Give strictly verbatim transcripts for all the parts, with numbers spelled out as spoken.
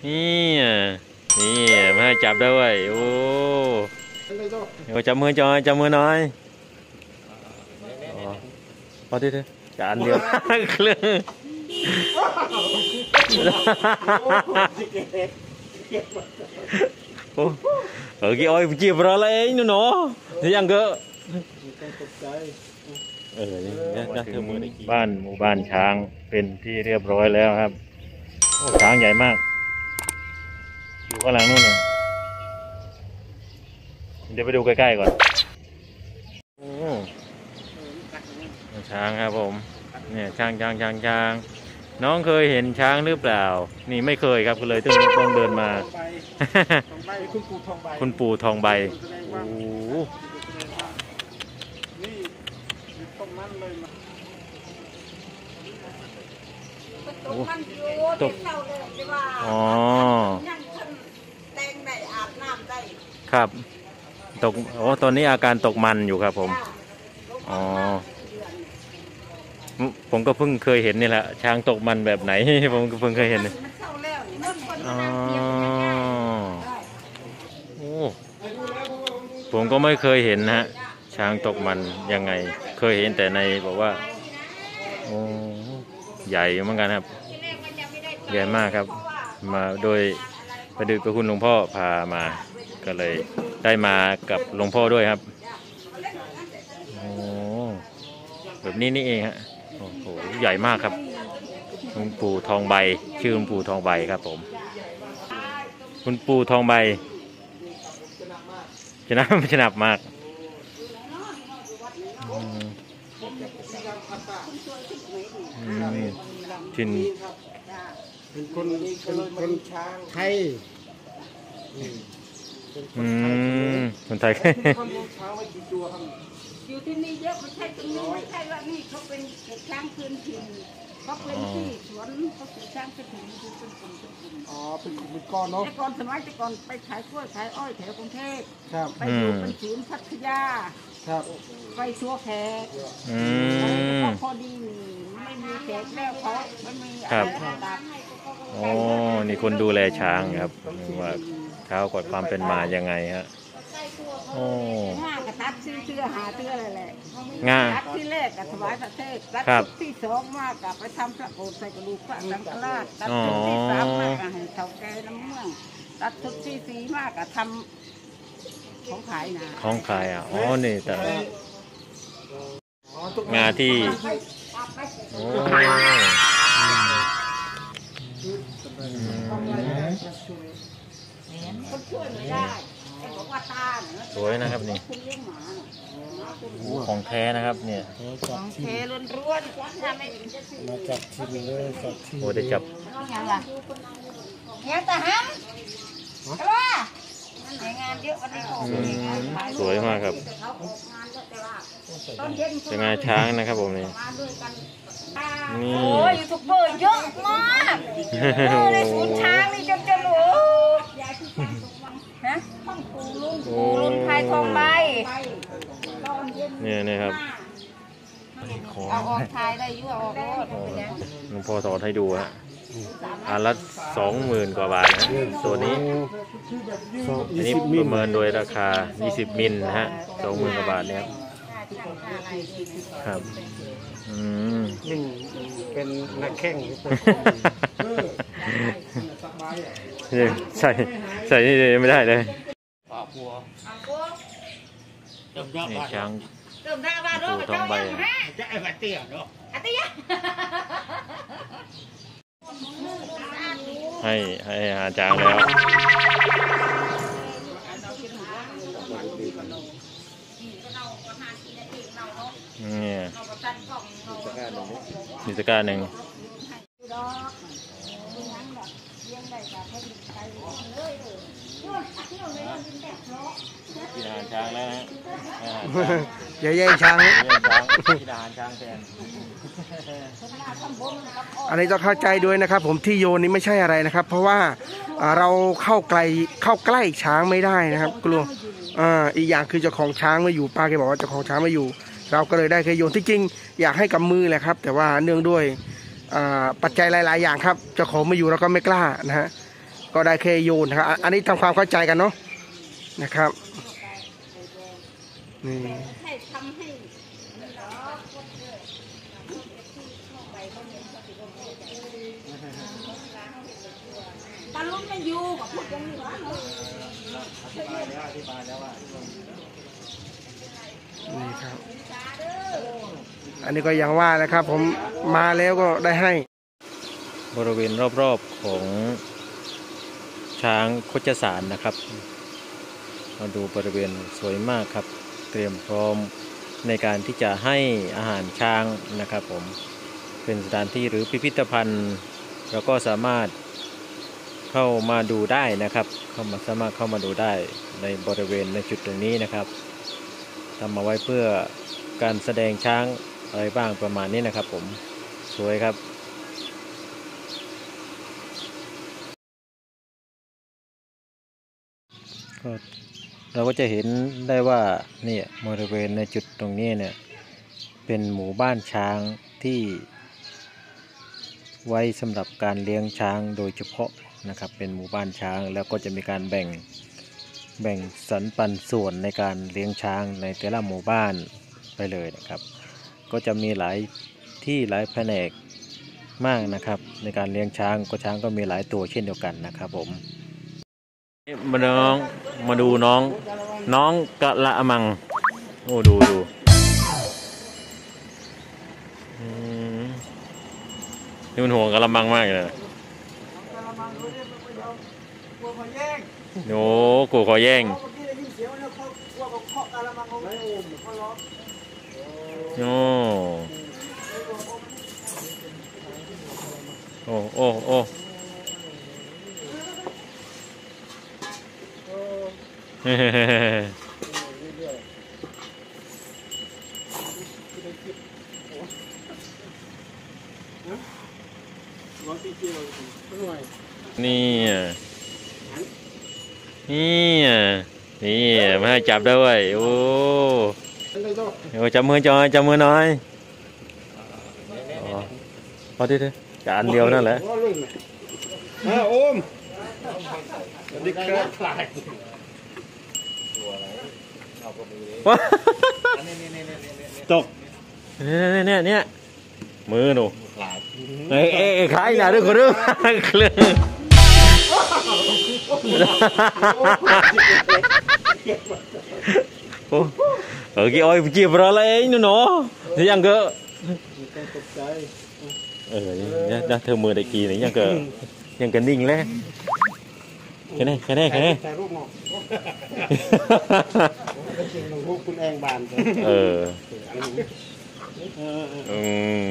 นี่นี่มาให้จับด้วยโอ้เดี๋ยวจับมือจอยจับมือหน่อยพอที่เถอะจานเดียวเครื่องโอ้เออกี่อ้อยจีบเราเลยนู่นเนาะที่ยังก็เออบ้านหมู่บ้านช้างเป็นที่เรียบร้อยแล้วครับโอ้ช้างใหญ่มากอยู่ข้างหลังนู่นนะเดี๋ยวไปดูใกล้ๆก่อนโอ้ช้างครับผมเนี่ยช้างช้างช้างช้างน้องเคยเห็นช้างหรือเปล่านี่ไม่เคยครับก็เลยต้องต้องเดินมาคุณปู่ทองใบโอ้ตกมันอยู่ตกอ๋อครับตกโอ้ตอนนี้อาการตกมันอยู่ครับผมอ๋อผมก็เพิ่งเคยเห็นนี่แหละช้างตกมันแบบไหนผมก็เพิ่งเคยเห็นอ๋อโอ้ผมก็ไม่เคยเห็นนะฮะช้างตกมันยังไงเคยเห็นแต่ในบอกว่าโอ้ใหญ่เหมือนกันครับใหญ่มากครับมาโดยประดิษฐ์พระคุณหลวงพ่อพามาก็เลยได้มากับหลวงพ่อด้วยครับโอ้แบบนี้นี่เองฮะโอ้โหใหญ่มากครับหลวงปู่ทองใบชื่อหลวงปู่ทองใบครับผมคุณปู่ทองใบชนะไม่ชนะมากทินเป็นคนเป็นคนช้างไทยอืมคนไทยอยู่ที่นี่เยอะไม่ใช่ตรงนี้ไม่ใช่ว่านี่เขาเป็นช้างพื้นถิ่นเขาเป็นที่สวนเขาเป็นช้างพื้นถิ่นเป็นคนเป็นคนอ๋อเป็นเป็นก้อนเนาะแต่ก่อนสมัยแต่ก่อนไปขายกล้วยขายอ้อยแถวกรุงเทพไปอยู่เป็นศูนย์พัทยาไปชัวแขกพอดีไม่มีแขกแล้วเขาไม่มีอะไรดับโอ้นี่คนดูแลช้างครับว่าเท้ากดความเป็นมายังไงฮะโอ้ง่ากระตัดซื้อเสื้อหาเสื้ออะไรแหละง่าตัดที่แรกกับถวายพระเทศตัดที่สองมากกับไปทำพระโอษฐ์ใส่กระดูกพระสังฆราชตัดชุดที่สามมากกับให้เฒ่าแก่น้ำเมืองตัดชุดที่สี่มากกับทำของขายนะของขายอ่ะอ๋อนี่แต่งานที่โอ้สวยนะครับนี่ของแท้นะครับเนี่ยของแท้ล้วนๆมาจับที่เลยจับที่โอ้ได้จับยังล่ะยังแต่ห้ามก็ว่างานเยอะวันนี้สวยมากครับจะงานช้างนะครับผมนี่นี่โอ้ยยูทูบเบอร์เยอะมากในศูนย์ช้างนี่จนจะหลูฮะปูรุ่นไทยทองใบเนี่ยนี่ครับเอาออกทายได้ยุ่งเอาออกหลวงพ่อถอดให้ดูฮะอันละสองหมื่นกว่าบาทนะตัวนี้อันนี้ประเมินโดยราคายี่สิบมิลนะฮะสองหมื่นกว่าบาทเนี่ยครับอืมนี่เป็นนักแข่งใส่ใส่นี่ไม่ได้เลยนี่ช้างปูทองใบจะไอ้บัตเตี้ยเนาะให้ให้อาจารย์แล้วนี่มีตะกร้าหนึ่งกินอาหารช้างแล้วนะอย่าแย่งช้างกินอาหารช้างแทนอันนี้ต้องเข้าใจด้วยนะครับผมที่โยนนี้ไม่ใช่อะไรนะครับเพราะว่าเราเข้าไกลเข้าใกล้ช้างไม่ได้นะครับกลัวอ่าอีกอย่างคือเจ้าของช้างไม่อยู่ป้าแกบอกว่าเจ้าของช้างไม่อยู่เราก็เลยได้แค่โยนที่จริงอยากให้กับมือแหละครับแต่ว่าเนื่องด้วยปัจจัยหลายๆอย่างครับเจ้าของไม่อยู่เราก็ไม่กล้านะฮะก็ได้แค่โยนนะครับอันนี้ทำความเข้าใจกันเนาะนะครับนี่ให้ทำให้ตาลุงไม่อยู่กับพูดกันนี่หว่านี่ครับอันนี้ก็ยังว่านะครับผมมาแล้วก็ได้ให้บริเวณรอบๆของช้างโคจสารนะครับมาดูบริเวณสวยมากครับเตรียมพร้อมในการที่จะให้อาหารช้างนะครับผมเป็นสถานที่หรือพิพิธภัณฑ์เราก็สามารถเข้ามาดูได้นะครับเข้ามาสามารถเข้ามาดูได้ในบริเวณในจุดตรงนี้นะครับทำมาไว้เพื่อการแสดงช้างอะไรบ้างประมาณนี้นะครับผมสวยครับก็เราก็จะเห็นได้ว่าเนี่ยบริเวณในจุดตรงนี้เนี่ยเป็นหมู่บ้านช้างที่ไว้สำหรับการเลี้ยงช้างโดยเฉพาะนะครับเป็นหมู่บ้านช้างแล้วก็จะมีการแบ่งแบ่งสรรปันส่วนในการเลี้ยงช้างในแต่ละหมู่บ้านไปเลยนะครับก็จะมีหลายที่หลายแผนกมากนะครับในการเลี้ยงช้างก็ช้างก็มีหลายตัวเช่นเดียวกันนะครับผมมาน้องมาดูน้องน้องกะละมังโอ้ดูดูนี่มันห่วงกะละมังมากเลยโอ้กูขอแย่งโอ้โอ้โอ้โอ้เฮ้เฮ้เฮ้นี่นี่นี่มาให้จับด้วยโอ้โอ้จับมือจอยจับมือหน่อยพอดีเลยจานเดียวนั่นแหละโอมสวัสดีครับตกเนี่ยเนี่ยเนี่ยมือหนูเอ้เอ้ขายหนาด้วยคนเรื่องเครื่องโอ้เออกี่อ้อยจีบเราเลยนู่นเนาะที่ยังก็เออเนี่ยนะเธอมือได้กี่นี่ยังก็ยังก็นิ่งเลยแค่นี้แค่นี้แค่นี้คุณเองบานเอออืม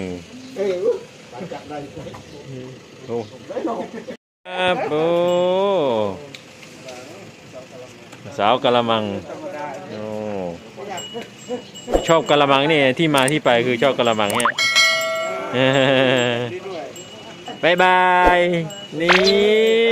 โอ้ครับโอ้สาวกะละมังโอ้ชอบกะละมังนี่ที่มาที่ไปคือชอบกะละมังเนี่ยบายบายนี่